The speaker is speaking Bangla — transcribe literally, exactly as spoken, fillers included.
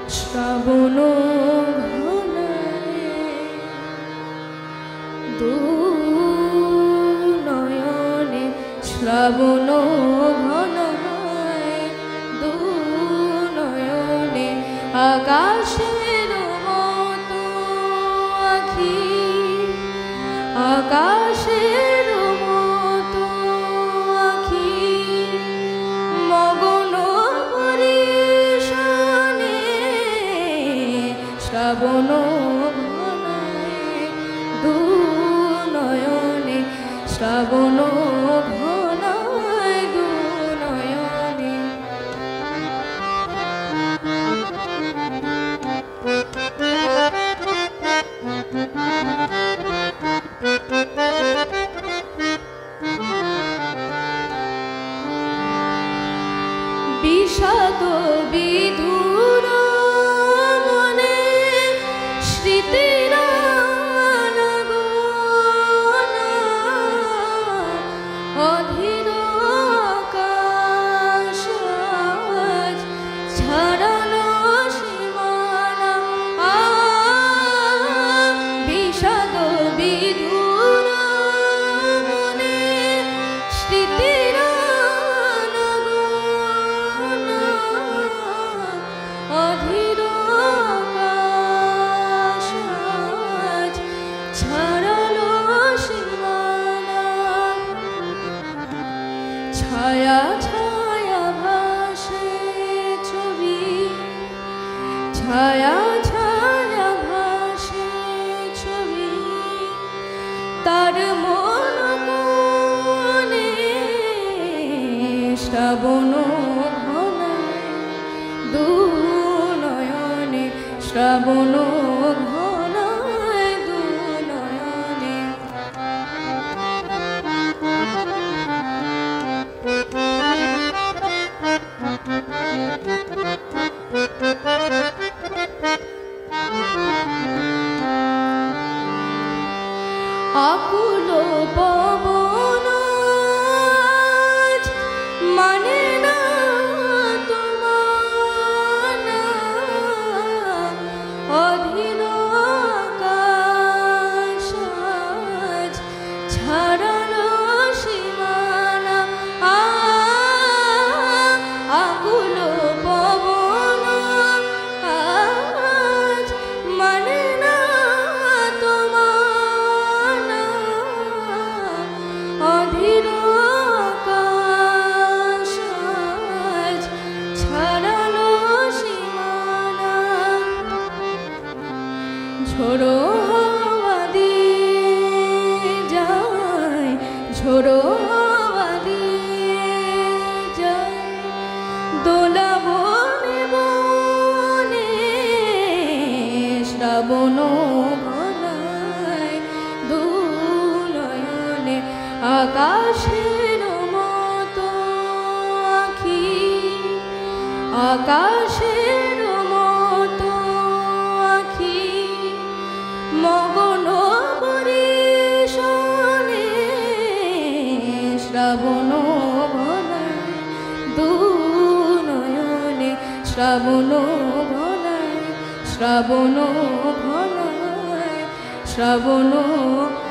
শ্রাবণ ঘনায় দুনয়নে শ্রাবণ ঘনায় দুনয়নে আকাশের মতো আঁখি আকাশের মতো আঁখি মগন পরিশনে শ্রাবণ ঘনায় দুনয়নে শ্রাবণ ঘনায় দুনয়নে বিষাদ বিধুর মনে স্মৃতির আনাগোনা অধীর আকাশ আজ ছাড়ানো সীমানা বিষাদ বিধুর মনে স্মৃতির অধীর আকাশ আজ ছাড়ালো সীমানা ছায়া ছায়া ভাসে ছবি ছায়া ছায়া ভাসে ছবি তার মন কোণে শ্রাবণ দুনয়নে শ্রাবণ ঘনায় দুনয়নে আকুল পবন আজ মানে না তোমার অধীর আকাশ আজ ছাড়ালো সীমানা আকুল পবন আজ মানে না তোমার অধীর আকাশ আজ ছাড়ালো সীমানা ঝোড়ো হাওয়া দিয়ে যায় ঝোড়ো হাওয়া দিয়ে যায় দোলা বনে বনে শ্রাবণ ঘনায় দুনয়নে আকাশের মতো আঁখি আকাশের মতো আঁখি মগন পরিশনে শ্রাবণ ঘনায় দুনয়নে শ্রাবণ ঘনায় শ্রাবণ ঘনায় শ্রাবণ